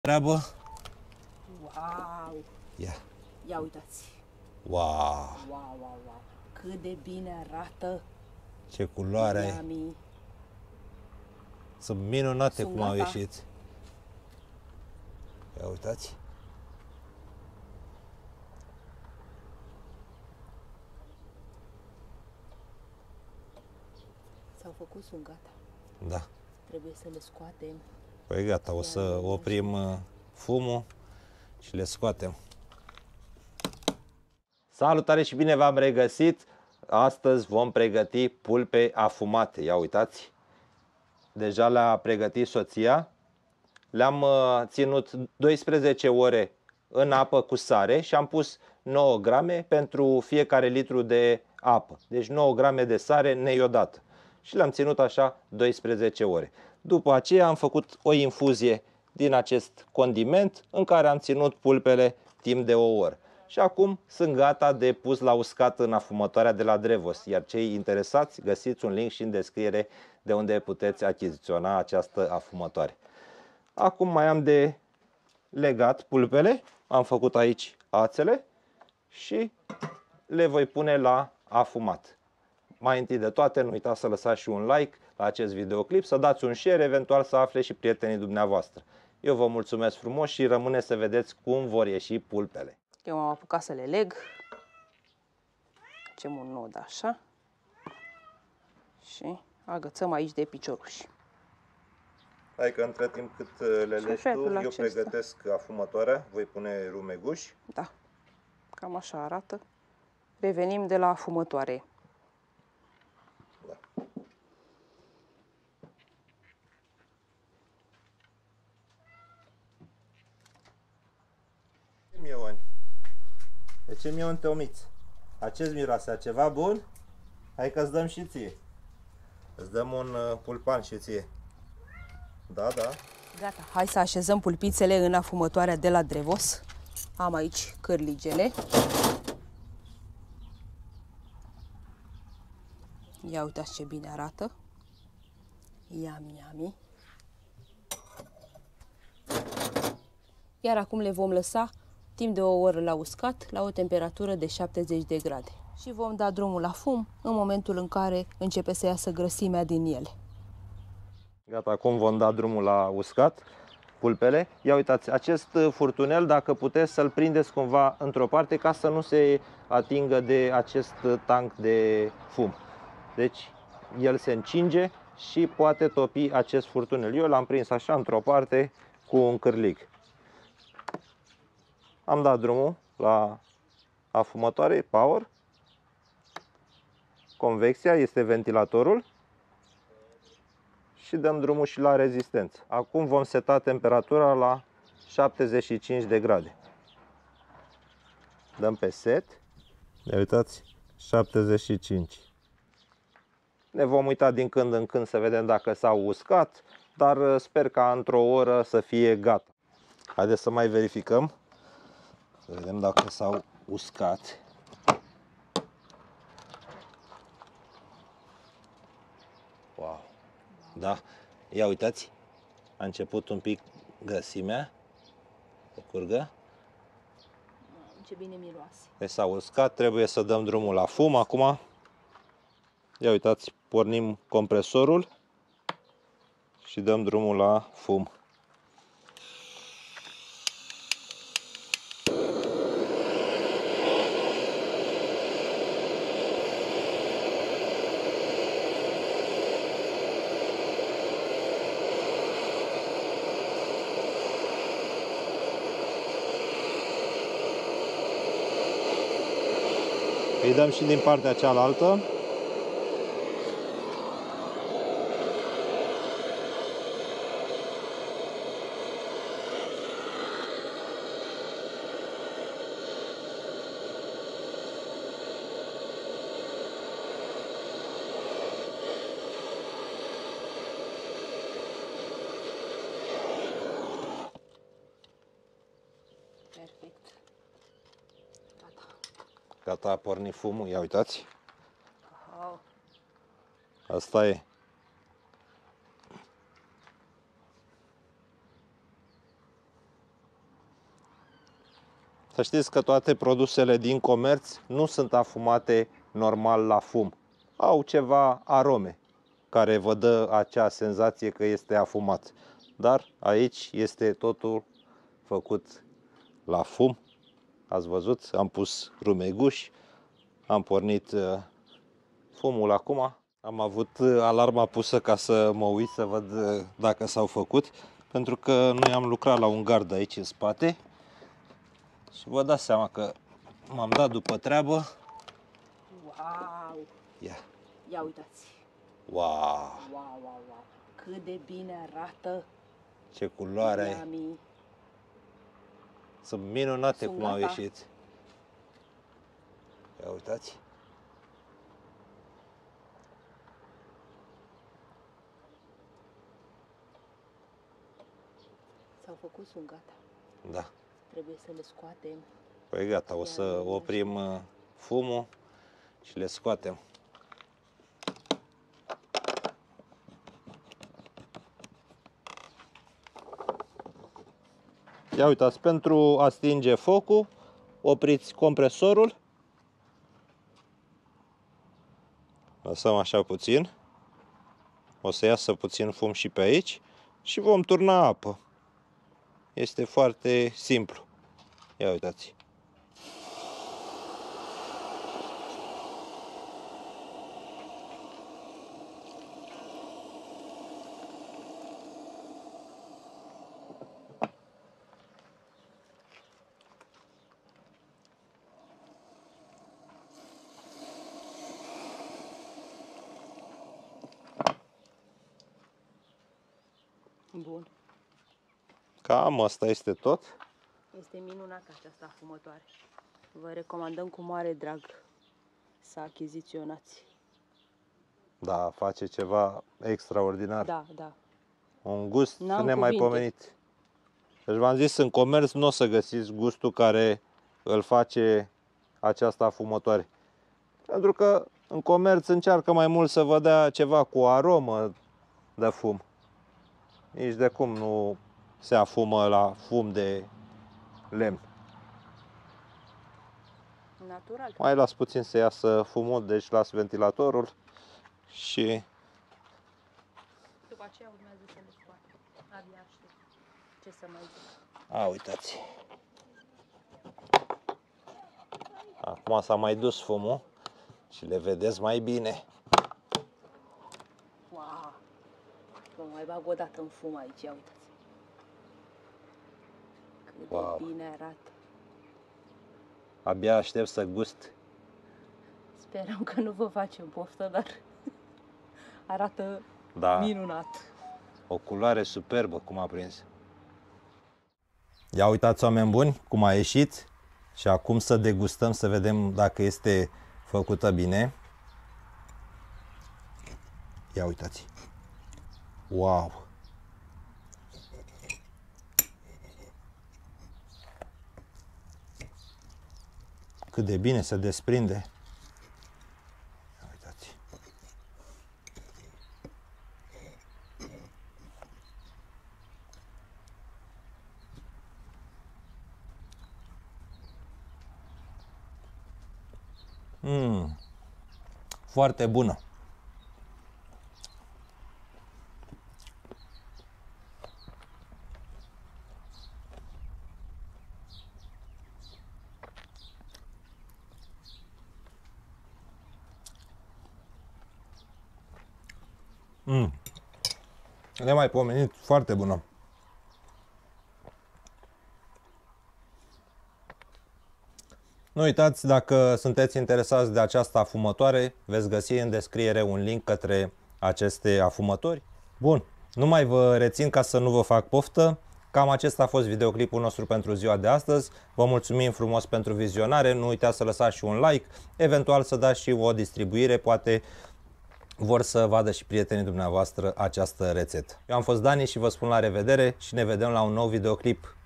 Treabă? Wow! Ia. Ia uitați! Wow! Wow, wow, wow! Cât de bine arată! Ce culoare ai! Yummy. Sunt minunate Sunt cum au gata. ieșit. Ia uitați! S-au făcut, sunt gata. Da. Trebuie să le scoatem. Păi gata, o să oprim fumul și le scoatem. Salutare și bine v-am regăsit! Astăzi vom pregăti pulpe afumate. Ia uitați! Deja le-a pregătit soția. Le-am ținut 12 ore în apă cu sare și am pus 9 grame pentru fiecare litru de apă. Deci 9 grame de sare neiodată. Și le-am ținut așa 12 ore. După aceea am făcut o infuzie din acest condiment în care am ținut pulpele timp de o oră. Și acum sunt gata de pus la uscat în afumătoarea de la Drevos. Iar cei interesați găsiți un link și în descriere de unde puteți achiziționa această afumătoare. Acum mai am de legat pulpele, am făcut aici ațele și le voi pune la afumat. Mai întâi de toate, nu uitați să lăsați și un like la acest videoclip, să dați un share, eventual să afle și prietenii dumneavoastră. Eu vă mulțumesc frumos și rămâne să vedeți cum vor ieși pulpele. Eu m-am apucat să le leg. Facem un nod așa. Și agățăm aici de picioruși. Hai că între timp cât le legi tu, eu pregătesc afumătoarea, voi pune rumeguș. Da, cam așa arată. Revenim de la afumătoare. Da. De ce mi-o înteomiți? Acest miroase a ceva bun? Hai că îți dăm și ție. Îți dăm un pulpan și ție. Da, da. Gata, hai să așezăm pulpițele în afumătoarea de la Drevos. Am aici cărligele. Ia uitați ce bine arată. Yummy, yummy. Iar acum le vom lăsa timp de o oră la uscat, la o temperatură de 70 de grade. Și vom da drumul la fum în momentul în care începe să iasă grăsimea din ele. Gata, acum vom da drumul la uscat pulpele. Ia uitați, acest furtunel, dacă puteți să-l prindeți cumva într-o parte ca să nu se atingă de acest tank de fum. Deci el se încinge și poate topi acest furtunel. Eu l-am prins așa într-o parte cu un cârlig. Am dat drumul la afumătoare, power. Convecția este ventilatorul. Și dăm drumul și la rezistență. Acum vom seta temperatura la 75 de grade. Dăm pe set. Ia uitați, 75. Ne vom uita din când în când să vedem dacă s-au uscat, dar sper ca într-o oră să fie gata. Haideți să mai verificăm. Să vedem dacă s-au uscat. Wow! Da, ia uitați, a început un pic grăsimea să curgă. Ce bine miroase. Deci s-a uscat, trebuie să dăm drumul la fum acum. Ia uitați, pornim compresorul și dăm drumul la fum. Îi dăm și din partea cealaltă. Perfect. Gata. Gata, a pornit fumul, ia uitați. Wow. Asta e. Să știți că toate produsele din comerț nu sunt afumate normal la fum. Au ceva arome care vă dă acea senzație că este afumat. Dar aici este totul făcut la fum. Ați văzut? Am pus rumeguș, am pornit fumul acum. Am avut alarma pusă ca să mă uit să văd dacă s-au făcut, pentru că noi am lucrat la un gard aici în spate și vă dați seama că m-am dat după treabă. Wow! Ia uitați! Wow! Wow, wow, wow! Cât de bine arată! Ce culoare ai! Sunt minunate cum au ieșit. Ia uitați! S-au făcut, sunt gata. Da. Trebuie să le scoatem. Păi gata, o să oprim fumul și le scoatem. Ia uitați, pentru a stinge focul, opriți compresorul. Lăsăm așa puțin. O să iasă puțin fum și pe aici și vom turna apă. Este foarte simplu. Ia uitați. Bun. Cam asta este tot. Este minunată această afumătoare. Vă recomandăm cu mare drag să achiziționați. Da, face ceva extraordinar. Da, da. Un gust nemaipomenit. Deci v-am zis, în comerț nu o să găsiți gustul care îl face această afumătoare. Pentru că în comerț încearcă mai mult să vă dea ceva cu aromă de fum. Nici de cum nu se afumă la fum de lemn. Natural. Mai las puțin să iasă fumul, deci las ventilatorul și după aceea urmează să le scoatem. Abia aștept. Ce să mai zic? A, uitați. Acum s-a mai dus fumul și le vedeți mai bine. Wow! Vă mai bag o dată în fum aici, ia uitați. Cât de bine arată. Abia aștept să gust. Sperăm că nu vă facem poftă, dar arată minunat. O culoare superbă cum a prins. Ia uitați, oameni buni, cum a ieșit. Și acum să degustăm, să vedem dacă este făcută bine. Ia uitați. Wow! Cât de bine se desprinde. Ia uitați. Foarte bună. Nemaipomenit, foarte bună. Nu uitați, dacă sunteți interesați de această afumătoare, veți găsi în descriere un link către aceste afumători. Bun, nu mai vă rețin ca să nu vă fac poftă. Cam acesta a fost videoclipul nostru pentru ziua de astăzi. Vă mulțumim frumos pentru vizionare. Nu uitați să lăsați și un like, eventual să dați și o distribuire, poate vor să vadă și prietenii dumneavoastră această rețetă. Eu am fost Dani și vă spun la revedere și ne vedem la un nou videoclip.